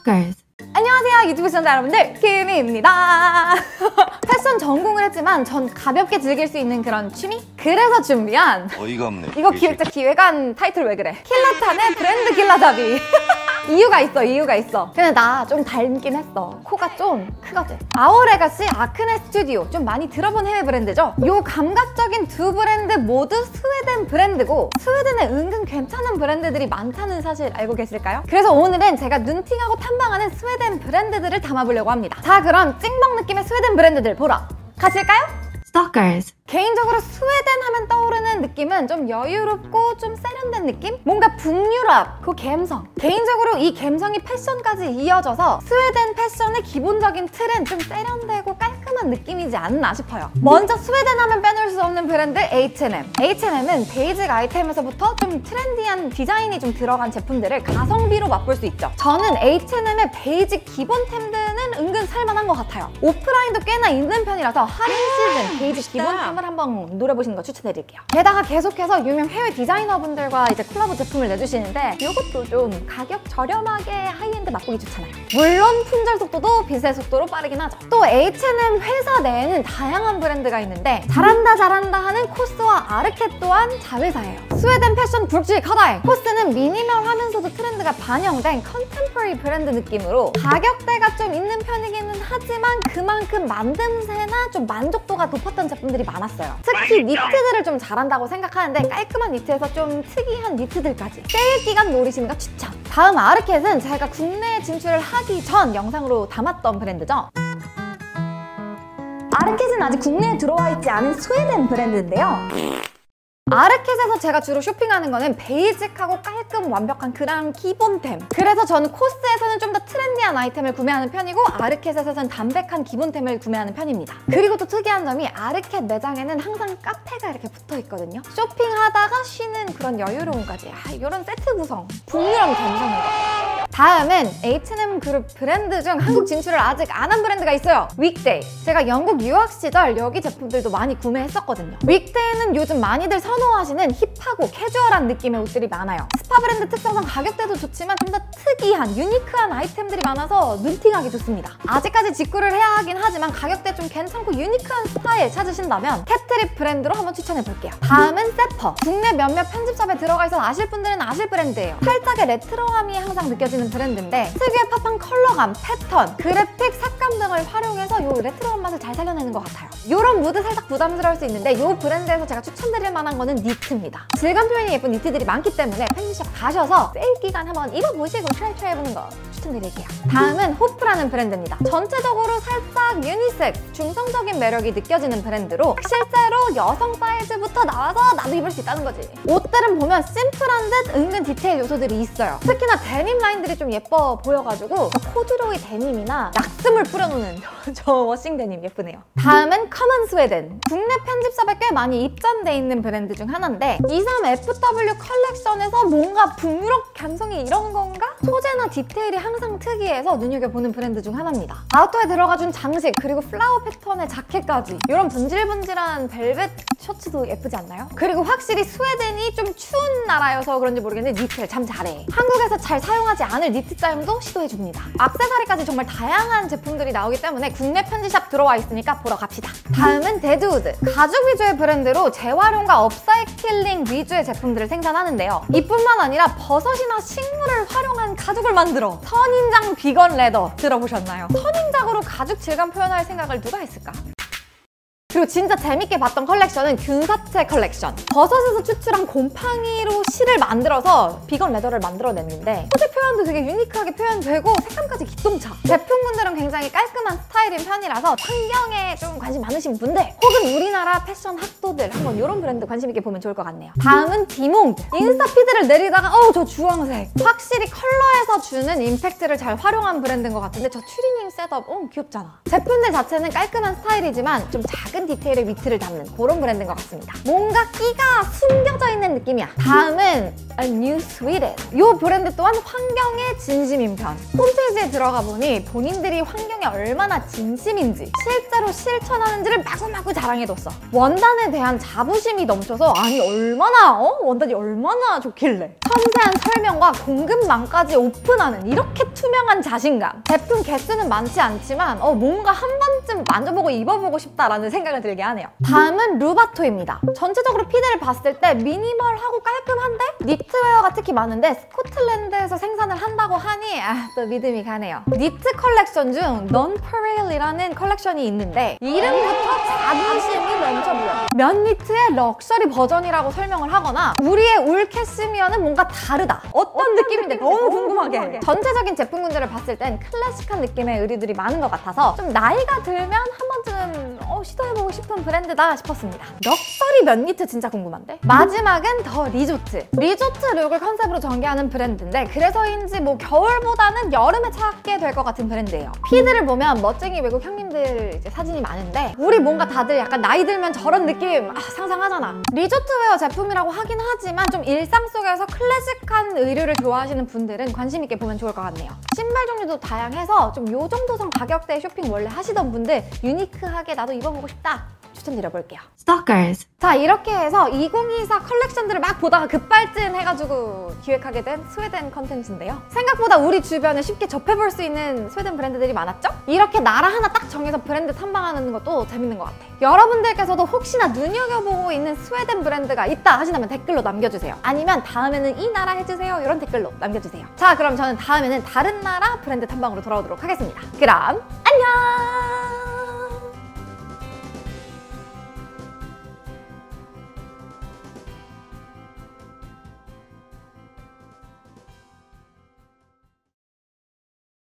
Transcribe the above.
Stalkers. 안녕하세요 유튜브 시청자 여러분들, 키미입니다. 패션 전공을 했지만 전 가볍게 즐길 수 있는 그런 취미? 그래서 준비한 어이가 없네. 이거 진짜 기획안 타이틀 왜 그래? 킬라탄의 브랜드 길라잡이. 이유가 있어. 근데 나 좀 닮긴 했어. 코가 좀 크거든. 아워레가시 아크네 스튜디오, 좀 많이 들어본 해외 브랜드죠? 요 감각적인 두 브랜드 모두 스웨덴 브랜드고, 스웨덴에 은근 괜찮은 브랜드들이 많다는 사실 알고 계실까요? 그래서 오늘은 제가 눈팅하고 탐방하는 스웨덴 브랜드들을 담아보려고 합니다. 자, 그럼 찍먹 느낌의 스웨덴 브랜드들 보러 가실까요? Stalkers. 개인적으로 스웨덴 하면 떠오르는 느낌은 좀 여유롭고 좀 세련된 느낌? 뭔가 북유럽 그 감성. 개인적으로 이 감성이 패션까지 이어져서 스웨덴 패션의 기본적인 틀은 좀 세련되고 깔끔한 느낌이지 않나 싶어요. 먼저 스웨덴 하면 빼놓을 수 없는 브랜드 H&M. H&M은 베이직 아이템에서부터 좀 트렌디한 디자인이 좀 들어간 제품들을 가성비로 맛볼 수 있죠. 저는 H&M의 베이직 기본템들은 은근 살만한 것 같아요. 오프라인도 꽤나 있는 편이라서 할인 시즌 베이직 기본템을 한번 노려보시는 거 추천드릴게요. 게다가 계속해서 유명 해외 디자이너분들과 이제 콜라보 제품을 내주시는데 이것도 좀 가격 저렴하게 하이엔드 맛보기 좋잖아요. 물론 품절 속도도 빛의 속도로 빠르긴 하죠. 또 H&M 회사 내에는 다양한 브랜드가 있는데 잘한다 하는 코스와 아르케 또한 자회사예요. 스웨덴 패션 굵직 하다잉! 코스는 미니멀하면서도 트렌드가 반영된 컨템포러리 브랜드 느낌으로 가격대가 좀 있는 편이기는 하지만 그만큼 만듦새나 좀 만족도가 높았던 제품들이 많았어요. 특히 니트들을 좀 잘한다고 생각하는데 깔끔한 니트에서 좀 특이한 니트들까지 세일 기간 노리시는 거 추천! 다음 아르켓은 제가 국내에 진출을 하기 전 영상으로 담았던 브랜드죠. 아르켓은 아직 국내에 들어와 있지 않은 스웨덴 브랜드인데요. 아르켓에서 제가 주로 쇼핑하는 거는 베이직하고 깔끔 완벽한 그런 기본템. 그래서 저는 코스에서는 좀 더 트렌디한 아이템을 구매하는 편이고, 아르켓에서는 담백한 기본템을 구매하는 편입니다. 그리고 또 특이한 점이 아르켓 매장에는 항상 카페가 이렇게 붙어 있거든요. 쇼핑하다가 쉬는 그런 여유로움까지. 이런 세트 구성 북유럽 감성이죠. 다음은 H&M 그룹 브랜드 중 한국 진출을 아직 안 한 브랜드가 있어요. 윅데이. 제가 영국 유학 시절 여기 제품들도 많이 구매했었거든요. 윅데이는 요즘 많이들 선호하시는 힙하고 캐주얼한 느낌의 옷들이 많아요. 스파 브랜드 특성상 가격대도 좋지만 좀 더 특이한 유니크한 아이템들이 많아서 눈팅하기 좋습니다. 아직까지 직구를 해야 하긴 하지만 가격대 좀 괜찮고 유니크한 스타일 찾으신다면 캐트립 브랜드로 한번 추천해볼게요. 다음은 세퍼. 국내 몇몇 편집샵에 들어가 있어서 아실 분들은 아실 브랜드예요. 살짝의 레트로함이 항상 느껴지는 브랜드인데 특유의 팝한 컬러감, 패턴, 그래픽, 색감 등을 활용해서 이 레트로한 맛을 잘 살려내는 것 같아요. 이런 무드 살짝 부담스러울 수 있는데 이 브랜드에서 제가 추천드릴 만한 거는 니트입니다. 질감 표현이 예쁜 니트들이 많기 때문에 편집샵 가셔서 세일 기간 한번 입어보시고 트라이 해보는 거 추천드릴게요. 다음은 호프라는 브랜드입니다. 전체적으로 살짝 유니섹스, 중성적인 매력이 느껴지는 브랜드로 실제로 여성 사이즈부터 나와서 나도 입을 수 있다는 거지. 옷들은 보면 심플한 듯 은근 디테일 요소들이 있어요. 특히나 데님 라인들이 좀 예뻐 보여가지고 코듀로이 데님이나 약슴을 뿌려놓는 저 워싱 데님 예쁘네요. 다음은 커먼 스웨덴. 국내 편집샵에 꽤 많이 입점돼 있는 브랜드 중 하나인데 23FW 컬렉션에서 뭔가 북유럽 감성이 이런 건가? 소재나 디테일이 항상 특이해서 눈여겨보는 브랜드 중 하나입니다. 아우터에 들어가준 장식, 그리고 플라워 패턴의 자켓까지 이런 분질분질한 벨벳 셔츠도 예쁘지 않나요? 그리고 확실히 스웨덴이 좀 추운 나라여서 그런지 모르겠는데 니트를 참 잘해. 한국에서 잘 사용하지 않을 니트 짜임도 시도해줍니다. 액세서리까지 정말 다양한 제품들이 나오기 때문에 국내 편집샵 들어와 있으니까 보러 갑시다. 다음은 데드우드. 가죽 위주의 브랜드로 재활용과 업사이클링 위주의 제품들을 생산하는데요. 이뿐만 아니라 버섯이나 식물을 활용한 가죽을 만들어. 선인장 비건 레더 들어보셨나요? 선인장으로 가죽 질감 표현할 생각을 누가 했을까? 그리고 진짜 재밌게 봤던 컬렉션은 균사체 컬렉션. 버섯에서 추출한 곰팡이로 실을 만들어서 비건 레더를 만들어냈는데 소재 표현도 되게 유니크하게 표현되고 색감까지 기똥차. 제품군들은 굉장히 깔끔한 스타일인 편이라서 환경에 좀 관심 많으신 분들 혹은 우리나라 패션 학도들 한번 이런 브랜드 관심 있게 보면 좋을 것 같네요. 다음은 디몽드. 인스타 피드를 내리다가 저 주황색. 확실히 컬러에서 주는 임팩트를 잘 활용한 브랜드인 것 같은데 저 추리닝 셋업 귀엽잖아. 제품들 자체는 깔끔한 스타일이지만 좀 작은 작은 디테일의 위트를 담는 그런 브랜드인 것 같습니다. 뭔가 끼가 숨겨져 있는 느낌이야. 다음은 A New Sweden. 이 브랜드 또한 환경에 진심인 편. 홈페이지에 들어가 보니 본인들이 환경에 얼마나 진심인지 실제로 실천하는지를 마구마구 자랑해뒀어. 원단에 대한 자부심이 넘쳐서 아니 얼마나 원단이 얼마나 좋길래 섬세한 설명과 공급망까지 오픈하는 이렇게 투명한 자신감. 제품 개수는 많지 않지만 뭔가 한 번쯤 만져보고 입어보고 싶다라는 생각을 들게 하네요. 다음은 루바토입니다. 전체적으로 피드를 봤을 때 미니멀하고 깔끔한데 니트웨어가 특히 많은데 스코틀랜드에서 생산을 한다고 하니 또 믿음이 가네요. 니트 컬렉션 중 Non-Pareil이라는 컬렉션이 있는데 이름부터 자부심이 넘쳐 보여. 면 니트의 럭셔리 버전이라고 설명을 하거나 우리의 울 캐시미어는 뭔가 다르다. 어떤 느낌인지 너무 궁금하게 해. 전체적인 제품 군들을 봤을 땐 클래식한 느낌의 의류들이 많은 것 같아서 좀 나이가 들면 한 번쯤 시도해보고 싶은 브랜드다 싶었습니다. 럭셔리 면 니트 진짜 궁금한데? 마지막은 더 리조트. 리조트 룩을 컨셉으로 전개하는 브랜드인데 그래서인지 뭐 겨울보다는 여름에 찾게 될 것 같은 브랜드예요. 피드를 보면 멋쟁이 외국 형님들 이제 사진이 많은데 우리 뭔가 다들 약간 나이 들면 저런 느낌 상상하잖아. 리조트웨어 제품이라고 하긴 하지만 좀 일상 속에서 클래식한 의류를 좋아하시는 분들은 관심 있게 보면 좋을 것 같네요. 신발 종류도 다양해서 좀 요 정도 선 가격대에 쇼핑 원래 하시던 분들 유니크하게 나도 입어보고 싶다 추천드려볼게요. Stalkers. 자, 이렇게 해서 2024 컬렉션들을 막 보다가 급발진해가지고 기획하게 된 스웨덴 컨텐츠인데요. 생각보다 우리 주변에 쉽게 접해볼 수 있는 스웨덴 브랜드들이 많았죠? 이렇게 나라 하나 딱 정해서 브랜드 탐방하는 것도 재밌는 것 같아요. 여러분들께서도 혹시나 눈여겨보고 있는 스웨덴 브랜드가 있다 하시다면 댓글로 남겨주세요. 아니면 다음에는 이 나라 해주세요 이런 댓글로 남겨주세요. 자, 그럼 저는 다음에는 다른 나라 브랜드 탐방으로 돌아오도록 하겠습니다. 그럼 안녕!